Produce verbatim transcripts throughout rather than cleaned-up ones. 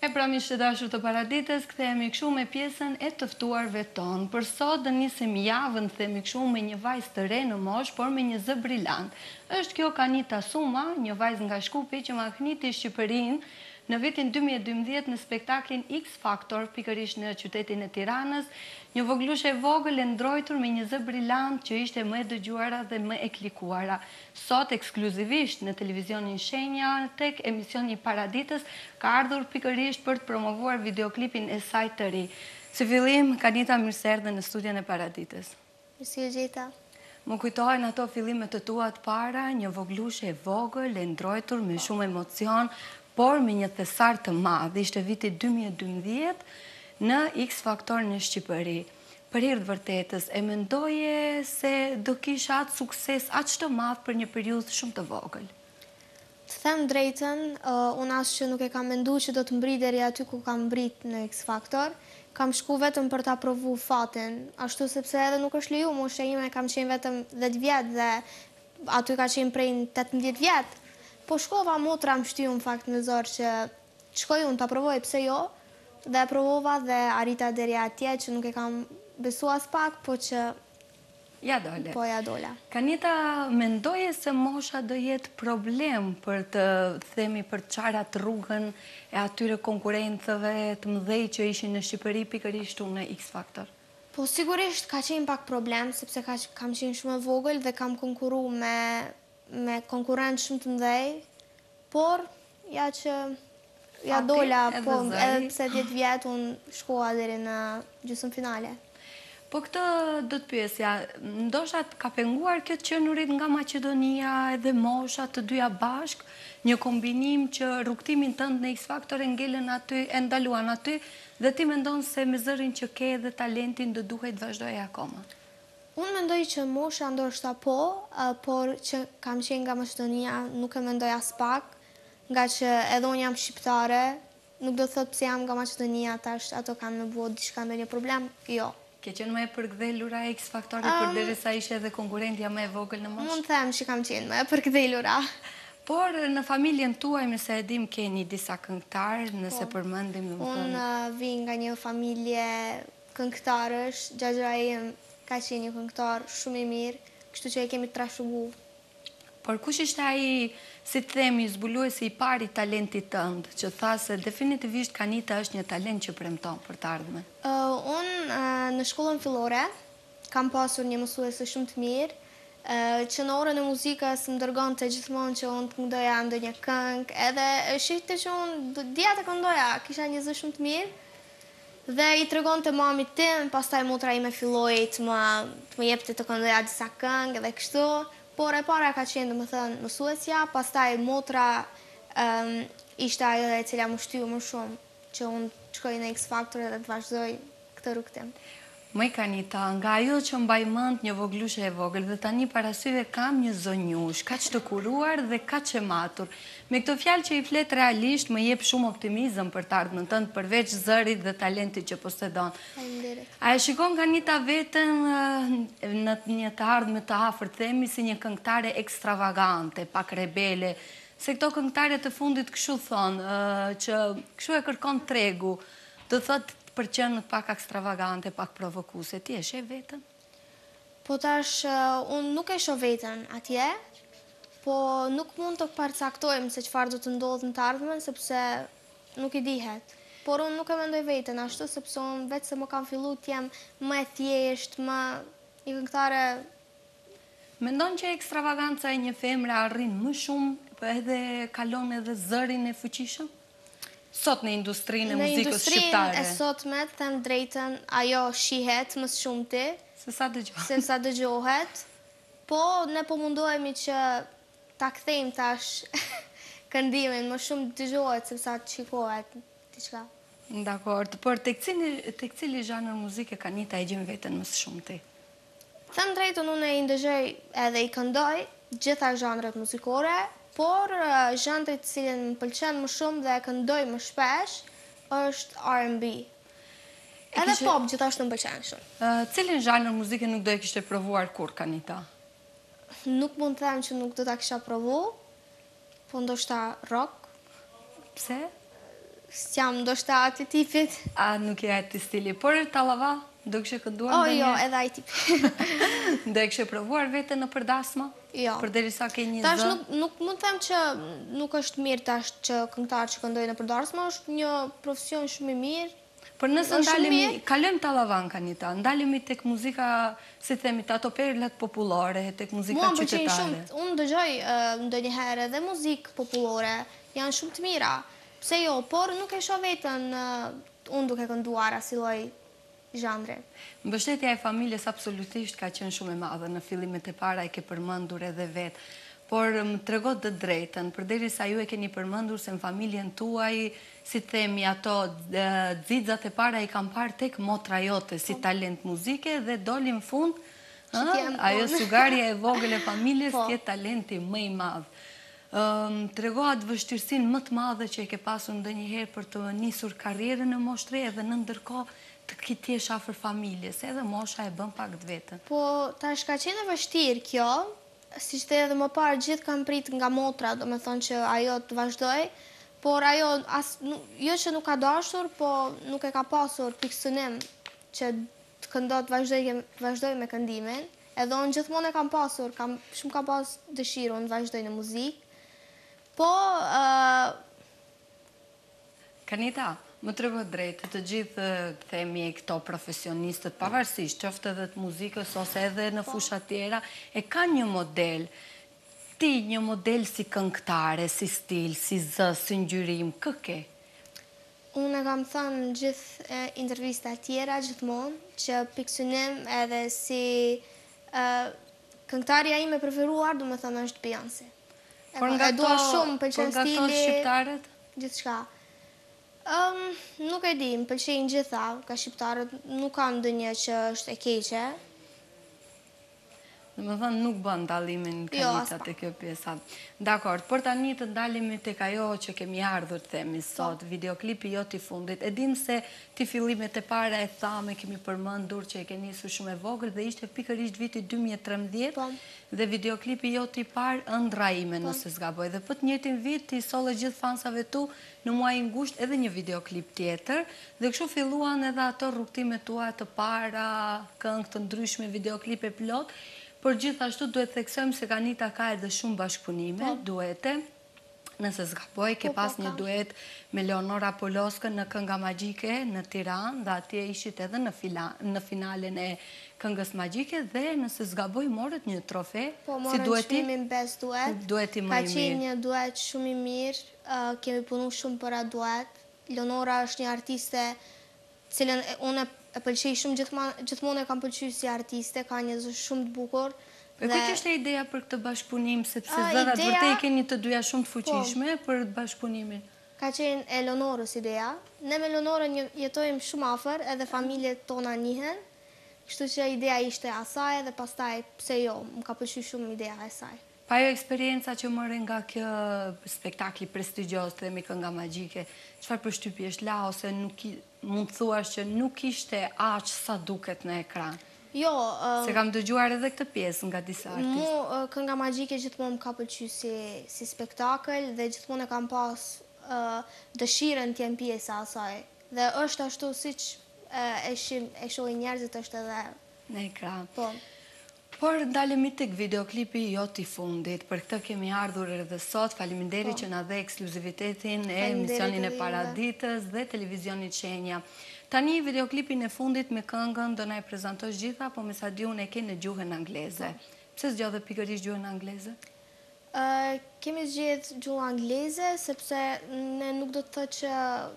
E pra miqtë të dashur të Paraditës, kthehemi kështu me pjesën e të ftuarve tonë. Për sot do nisim javën, themi kështu, me një vajzë të re në moshë, por me një zë brillant. Është kjo Kanita Suma, një vajzë nga Shkupi që mahniti Shqipërinë në vitin dy mijë e dymbëdhjetë në spektaklin X Factor, pikërisht në qytetin e Tiranës, një voglushe vogël e ndrojtur me një zë brillant që ishte më e dëgjuara dhe më e klikuara. Sot ekskluzivisht në televizionin Shenja, tek emisioni Paraditës, ka ardhur pikërisht për të promovuar videoklipin e saj të ri. Së fillim, Kanita, mirë se erdhe në studion e Paraditës. Mirësi u gjeta. Më kujtojnë ato fillimet të tua të para, një voglushe e vogël e ndrojtur me shumë emocion, por me një thesar të madh. Ishte viti dy mijë e dymbëdhjetë në X Factor në Shqipëri. Për hir të vërtetës, e mendoje se do kisha atë sukses aq të madh për një periudhë shumë të vogël? Të them drejtën, unë as që nuk e kam menduar që do të mbri deri aty ku kam mbrit në X Factor. Kam shku vetëm për ta provu fatin, ashtu sepse edhe nuk është leju, mosha ime kam qenë vetëm dhjetë vjet dhe aty ka qenë prej tetëmbëdhjetë vjet. Po shkova, motra më shtyu në fakt në zor që shkoj unë ta provoj, pse jo, dhe provova dhe arrita deri atje që nuk e kam besu as pak, po që ja dole. Po ja dola. Kanita, mendoje se mosha do jetë problem për të themi për të qarat rrugën e atyre konkurentëve të mëdhej që ishin në Shqipëri pikërisht unë në X Factor? Po sigurisht ka qenë pak problem, sepse kam qenë shumë e vogël dhe kam konkuru me me konkurrentë shumë të mëdhej, por ja që ja dola, po edhe pse dhjetë vjet unë shkoa deri në gjysmë finale. Po këtë do të pyesja, ndoshta ka penguar këtë qenurit nga Maqedonia edhe mosha të dyja bashk, një kombinim që rrugtimin tënd në X Factor e ngelen aty, e ndaluan aty, dhe ti mendon se me zërin që ke dhe talentin do duhet vazhdoj akoma? Unë mendoj që mosha ndoshta po, por që kam qenë nga Maqedonia nuk e mendoj as pak, nga që edhe unë jam shqiptare, nuk do thot pse jam nga Maqedonia tash ato kanë më bëu diçka ndonjë problem, jo. Ke qenë më e përkthjelura e X Factorit përderisa ishe edhe konkurrentja më e vogël në moshë? Mund të them që kam qenë më e përkthjelura. Por në familjen tuaj, nëse e dim, keni disa këngëtarë, nëse përmendim në Unë vi nga një familje këngëtarësh, xhaxha im ka qenë një këngëtar shumë i mirë, kështu që e kemi trashëgu. Por kush ishte ai, si të themi, zbuluesi i pari talentit tënd, që tha se definitivisht Kanita është një talent që premton për të ardhmen? Unë në shkollën fillore kam pasur një mësuese shumë të mirë, që në orën e muzikës më dërgonte gjithmonë që unë të këndoja ndonjë këngë, edhe shihte që unë dija të këndoja, kisha një zë shumë të mirë, dhe i tregon të mamit tim, pastaj motra ime filloi të më, të më jepte të këndoja disa këngë dhe kështu, por e para ka qenë domethënë mësuesja, pastaj motra um, ishte ajo e cila më shtyu më shumë që unë të shkoj në X Factor dhe të vazhdoj këtë rrugtim. Mëj Kanita, nga ajo që mbaj mend një voglushe e vogël dhe tani parasyve kam një zonjush, kaq të kuruar dhe kaq e matur. Me këto fjalë që i flet realisht më jep shumë optimizëm për të ardhmen tënd përveç zërit dhe talentit që posedon. Faleminderit. A e shikon Kanita veten në një të ardhme të afërt, themi, si një këngëtare ekstravagante, pak rebele, se këto këngëtare të fundit kështu thonë, që kështu e kërkon tregu, do thotë për qenë pak ekstravagante, pak provokuse. Ti e sheh veten? Po tash, unë nuk e shoh veten atje, po nuk mund të përcaktojmë se çfarë do të ndodhë në të ardhmen, sepse nuk i dihet. Por unë nuk e mendoj veten ashtu, sepse unë vetë se më kam fillu të jem më e thjesht, më një këngëtare. Mendon që ekstravaganca e një femre arrin më shumë, edhe kalon edhe zërin e fuqishëm? Sot në industrinë e muzikës shqiptare? Në industrinë e sotme, të them drejtën, ajo shihet më shumëti se sa dëgjohet. Se sa dëgjohet, po ne po mundohemi që ta kthejmë tash këndimin, më shumë dëgjohet se sa të shikohet diçka. Dakor, por tek cili tek cili zhanër muzike Kanita e gjen veten më së shumti? Them drejtën, unë i ndëgjoj edhe i këndoj gjitha zhanret muzikore, por zhanrit cilin më pëlqen më shumë dhe këndoj më shpesh është R and B. Edhe pop gjithashtu më pëlqen shumë. Cilin zhanër muzike nuk do e kishte provuar kur, Kanita? Nuk mund të them që nuk do ta kisha provu, po ndoshta rock. Pse? s'jam ndoshta aty tipit. A nuk je aty stili, por tallava, do kishe kënduar O, ndonjë? jo, edhe ai tipi. Do e kishe provuar veten në përdasma? Jo. Përderisa ke një Tash zë? nuk nuk mund të them që nuk është mirë tash që këngëtar që këndojnë në përdarsma, është një profesion shumë i mirë. Por nëse Është ndalemi, mirë. kalojmë tallavan Kanita, ndalemi tek muzika, si themi, të ato perlat popullore, tek muzika Mua më pëlqejnë qytetare. shumë, unë dëgjoj uh, ndonjëherë edhe muzikë popullore, janë shumë të mira. Pse jo, por nuk e shoh veten uh, unë duke kënduar asnjë lloj zhandre. Mbështetja e familjes absolutisht ka qenë shumë e madhe. Në fillimet e para e ke përmendur edhe vetë, por më trego të drejtën, përderisa ju e keni përmendur se në familjen tuaj, si themi, ato xixat e para i kam parë tek motra jote si talent muzike dhe doli në fund Që t'jem ajo unë. sugarja e vogël e familjes Po. ke talenti më i madh. Ëm trego atë vështirësinë më të madhe që e ke pasur ndonjëherë për të nisur karrierën në moshë të re dhe në ndërkohë të kitjesh afër familjes, edhe mosha e bën pak të vetën. Po tash ka qenë e vështirë kjo, siç the edhe më parë gjithë kanë prit nga motra, do me thonë që ajo të vazhdoj, por ajo as, nu, jo që nuk ka dashur, po nuk e ka pasur pikësënim që të këndo të vazhdoj, të vazhdoj me këndimin, edhe unë gjithmonë e kam pasur, kam, shumë kam pas dëshirë unë të vazhdoj në muzikë, po uh, Kanita, më trego drejtë, të gjithë themi këto profesionistët, pavarësisht qoftë edhe të muzikës ose edhe në fusha tjera, e ka një model. Ti një model si këngëtare, si stil, si zë, si ngjyrim, kë ke? unë e kam thënë në gjithë e, intervista tjera gjithmonë, që pikësynim edhe si e, këngëtarja ime preferuar, du me thënë është Beyoncé. E, Por e nga dua këto- shumë, më por pëlqen nga këto stili, shqiptarët? gjithçka. Um, nuk e di, më pëlqejnë gjitha, ka shqiptarët, nuk kanë ndonjë që është e keqe. Në më thënë nuk bën dalimin Jo, Kanita as të kjo pjesa. Dakor, por tani të ndalemi tek ajo që kemi ardhur të themi sot, videoklipi jo t'i fundit. E dim se ti fillimet e para e thame kemi përmendur që e ke nisur shumë e vogël dhe ishte pikërisht viti dy mijë e trembëdhjetë Po. dhe videoklipi jo t'i parë ëndra ime nëse zgaboj. Dhe për të njëjtin vit ti solle gjithë fansave tu në muajin gusht edhe një videoklip tjetër dhe kështu filluan edhe ato rrugtimet tua të para, këngë të ndryshme, videoklipe plot. Por gjithashtu duhet theksojmë se Kanita ka edhe shumë bashkëpunime, duete. Nëse zgaboj, ke Po, po, pas një kam. duet me Leonora Poloskën në Kënga Magjike në Tiranë, dhe atje ishit edhe në, fila, në finalen e Këngës Magjike dhe nëse zgaboj morët një trofe Po, si morën dueti. çmimin Best Duet. Dueti më Ka i qenë mirë. një duet shumë i mirë, uh, kemi punu shumë për atë duet. Leonora është një artiste cilën e- unë e- e pëlqej shumë gjithmonë, gjithmonë e kam pëlqyer si artiste, ka një zë shumë të bukur. E ku që ishte ideja për këtë bashkëpunim, sepse A, zërat ideja- vërtet keni të dyja shumë të fuqishme për bashkëpunimin? Ka qenë e Leonorës ideja. Ne me Leonorën një- jetojmë shumë afër, edhe familjet tona njihen. Kështu që ideja ishte asaj dhe pastaj pse jo, më ka pëlqyer shumë ideja e saj. Pa jo eksperienca që mëre nga kjo spektakli prestigjos, themi Kënga Magjike, çfarë përshtypje është la, ose nuk i, mund të thuash që nuk ishte aq sa duket në ekran? Jo, uh, Se kam dëgjuar edhe këtë pjesë nga disa mu artistë. uh, Kënga Magjike gjithmonë më ka pëlqyer si, si spektakël dhe gjithmonë e kam pas uh, dëshirën të jem pjesë e asaj. Dhe është ashtu siç uh, e shim, e shohin njerëzit është edhe Në ekran. po. Por ndalemi tek videoklipi jo t'i fundit, për këtë kemi ardhur edhe sot, faleminderit që na dhe ekskluzivitetin e Faleminderit emisionin e edhe juve. Paraditës dhe televizionit Shenja. Tani videoklipin e fundit me këngën do na e prezantosh gjitha, po me sa di unë e ke në gjuhën angleze. Pse zgjodhe pikërisht gjuhën angleze? Uh, kemi zgjedh gjuhë angleze sepse ne nuk do të thotë që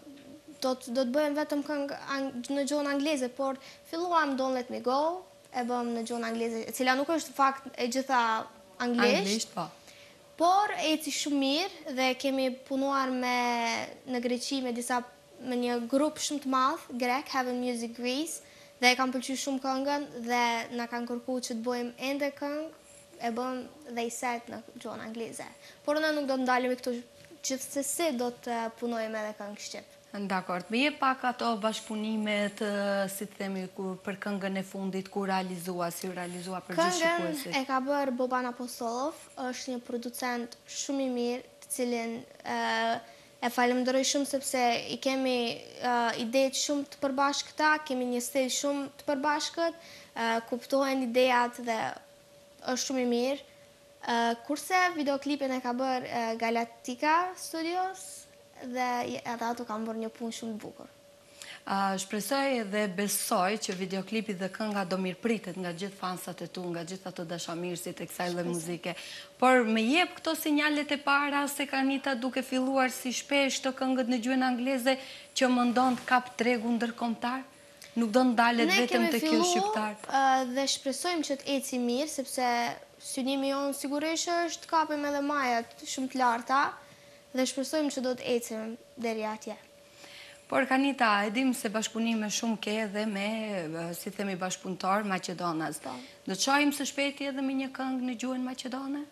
do të do të bëjmë vetëm këngë ang, në gjuhën angleze, por filluam Don't Let Me Go, e bëm në gjuhën angleze, e cila nuk është fakt e gjitha anglisht, Anglisht, po. por eci shumë mirë dhe kemi punuar me në Greqi me disa me një grup shumë të madh grek, Heaven Music Greece, dhe e kam pëlqyer shumë këngën dhe na kanë kërkuar që të bëjmë ende këngë, e bëm dhe i set në gjuhën angleze. Por ne nuk do të ndalemi këtu, gjithsesi do të punojmë edhe këngë shqip. Dakor, me je pak ato bashkëpunimet, si të themi, ku, për këngën e fundit, ku realizua, si u realizua për gjithë Këngën shikuesit? e ka bërë Boban Apostolov, është një producent shumë i mirë, të cilin uh, E falenderoj shumë sepse i kemi uh, idetë shumë të përbashkëta, kemi një stil shumë të përbashkët, uh, kuptohen idejat dhe është shumë i mirë. Uh, kurse videoklipin e ka bërë uh, Galactica Studios dhe edhe ato kanë bërë një punë shumë të bukur. Uh, shpresoj dhe besoj që videoklipi dhe kënga do mirëpritet nga gjithë fansat e tu, nga gjithë ato dashamirësit e kësaj dhe muzike. Por me jep këto sinjalet e para se Kanita duke filluar si shpesh të këngët në gjuhën angleze që mëndon të kap tregu ndërkombëtar? Nuk do ndalet vetëm të kjo shqiptar? Ne kemi fillu uh, dhe shpresojmë që të eci mirë, sepse synimi jonë sigurisht është të kapim edhe majat shumë të larta dhe shpresojmë që do të ecim deri atje. Por Kanita, e dim se bashkëpunime shumë ke edhe me, si themi, bashkëpunëtor Maqedonas. Do të shohim së shpejti edhe me një këngë në gjuhën maqedone?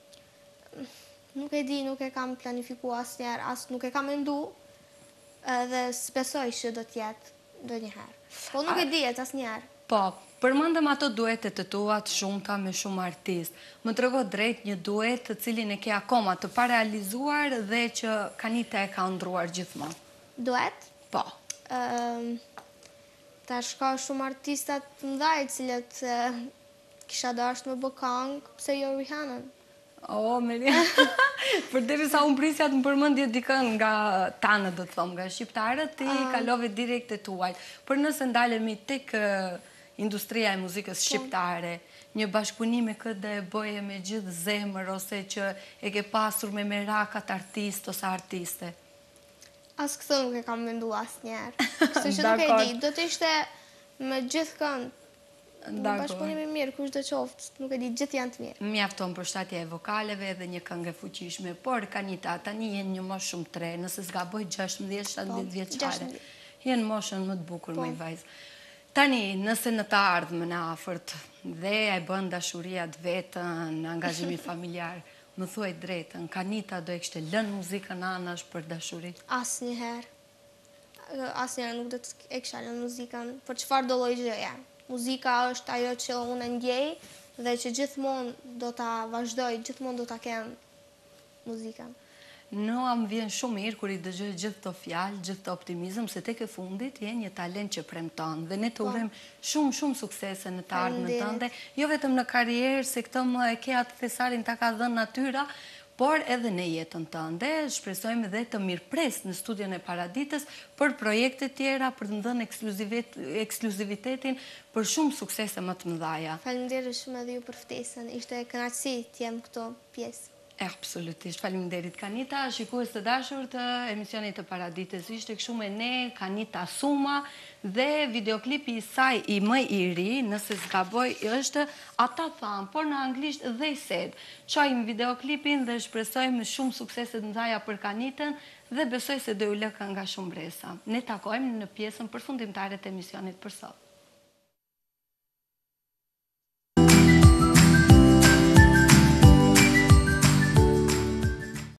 Nuk e di, nuk e kam planifikuar asnjëherë, as nuk e kam mendu, dhe besoj që do të jetë ndonjëherë. Po nuk e dihet asnjëherë. Po, përmendëm ato duetet të tua të shumta me shumë artist. Më trego drejt një duet të cilin e ke akoma të parealizuar dhe që Kanita e ka ëndruar gjithmonë. Duet? Po. Um, tash ka shumë artistat të mëdhaj cilët uh, kisha dashur me bë këngë, pse jo Rihanna? O, Meri. Përderisa unë prisja të më përmendje dikën nga tanë, do të thomë, nga shqiptarët, ti uh, kalove direkt e tuaj. Por nëse ndalemi tek uh, industria e muzikës shqiptare, një bashkëpunim e këtë dhe e bëje me gjithë zemër, ose që e ke pasur me merakat artist ose artiste? As këtë nuk e kam mendu asë njerë. Kështë që nuk e di, do të ishte me gjithë kënd. Në bashkëpunimi mirë, kush do qoftë, nuk e di, gjithë janë të mirë. Mjafton për shtatje e vokaleve dhe një këngë e fuqishme, por Kanita, tani jenë një moshë shumë tre, nëse s'ga boj gjashtëmbëdhjetë shtatëmbëdhjetë vjeçare. Jenë moshën më të bukur, më i vajzë. Tani, nëse në të ardhmë në afërt dhe e bën dashuria të vetën, angazhimi familjar, më thuaj drejtën, Kanita do e kështë lënë muzikën anash për dashurit? Asë njëherë. Asë njëherë nuk do të e kështë lënë muzikën, për qëfar do lloj gjëja. Muzika është ajo që unë ndjej dhe që gjithmonë do ta vazhdoj, gjithmonë do ta kem muzikën. Në am vjen shumë mirë kur i dëgjoj gjithë të fjalë, gjithë të optimizëm, se tek e fundit je një talent që premton dhe ne të urojmë shumë shumë suksese në të ardhmen tënde, jo vetëm në karrierë, se këtë më e ke atë thesarin ta ka dhënë natyra, por edhe në jetën tënde. Shpresojmë dhe të mirëpres në studion e Paraditës për projekte tjera, për të dhënë ekskluzivitetin për shumë suksese më të mëdha. Faleminderit shumë edhe ju për ftesën. Ishte kënaqësi të jem këtu pjesë. E, absolutisht. Faleminderit, Kanita. Shikues të dashur të emisionit të Paraditës, ishte kështu me ne Kanita Suma dhe videoklipi i saj i më i ri, nëse zgaboj, është Ata Thanë, por në anglisht They Said. Shohim videoklipin dhe shpresojmë shumë sukseset mëdha për Kanitën dhe besoj se do ju lë kënga shumë bresa. Ne takojmë në pjesën përfundimtare të emisionit për sot.